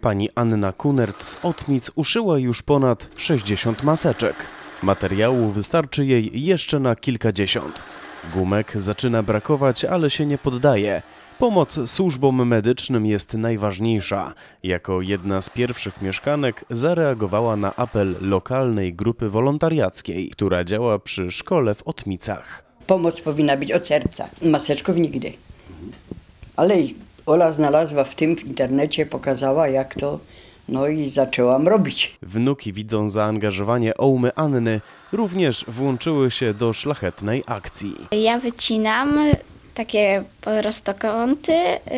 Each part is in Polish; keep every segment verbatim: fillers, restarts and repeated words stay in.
Pani Anna Kunert z Otmic uszyła już ponad sześćdziesiąt maseczek. Materiału wystarczy jej jeszcze na kilkadziesiąt. Gumek zaczyna brakować, ale się nie poddaje. Pomoc służbom medycznym jest najważniejsza. Jako jedna z pierwszych mieszkanek zareagowała na apel lokalnej grupy wolontariackiej, która działa przy szkole w Otmicach. Pomoc powinna być od serca, maseczków nigdy. Ale Ola znalazła w tym w internecie, pokazała jak to, no i zaczęłam robić. Wnuki widzą zaangażowanie Oumy Anny, również włączyły się do szlachetnej akcji. Ja wycinam takie prostokąty,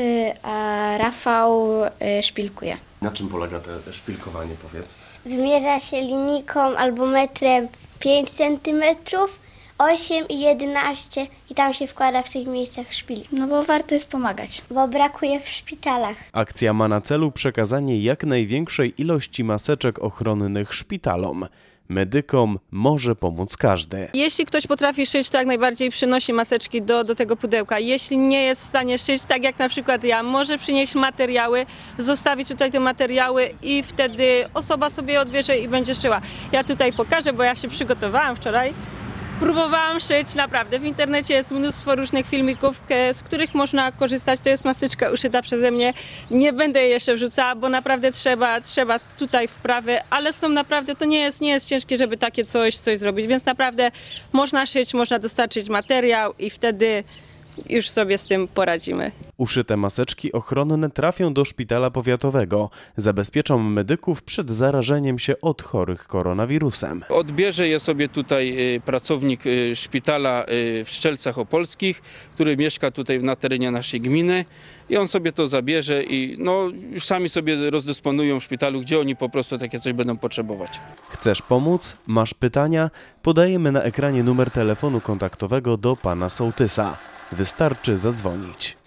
a Rafał szpilkuje. Na czym polega to szpilkowanie, powiedz? Wymierza się linijką albo metrem pięć centymetrów, osiem i jedenaście i tam się wkłada w tych miejscach szpil. No bo warto jest pomagać. Bo brakuje w szpitalach. Akcja ma na celu przekazanie jak największej ilości maseczek ochronnych szpitalom. Medykom może pomóc każdy. Jeśli ktoś potrafi szyć, to jak najbardziej przynosi maseczki do, do tego pudełka. Jeśli nie jest w stanie szyć, tak jak na przykład ja, może przynieść materiały, zostawić tutaj te materiały i wtedy osoba sobie je odbierze i będzie szyła. Ja tutaj pokażę, bo ja się przygotowałam wczoraj. Próbowałam szyć, naprawdę. W internecie jest mnóstwo różnych filmików, z których można korzystać. To jest maseczka uszyta przeze mnie. Nie będę jej jeszcze wrzucała, bo naprawdę trzeba, trzeba tutaj wprawy, ale są naprawdę, to nie jest, nie jest ciężkie, żeby takie coś, coś zrobić, więc naprawdę można szyć, można dostarczyć materiał i wtedy już sobie z tym poradzimy. Uszyte maseczki ochronne trafią do szpitala powiatowego. Zabezpieczą medyków przed zarażeniem się od chorych koronawirusem. Odbierze je sobie tutaj pracownik szpitala w Strzelcach Opolskich, który mieszka tutaj na terenie naszej gminy i on sobie to zabierze i no, już sami sobie rozdysponują w szpitalu, gdzie oni po prostu takie coś będą potrzebować. Chcesz pomóc? Masz pytania? Podajemy na ekranie numer telefonu kontaktowego do pana sołtysa. Wystarczy zadzwonić.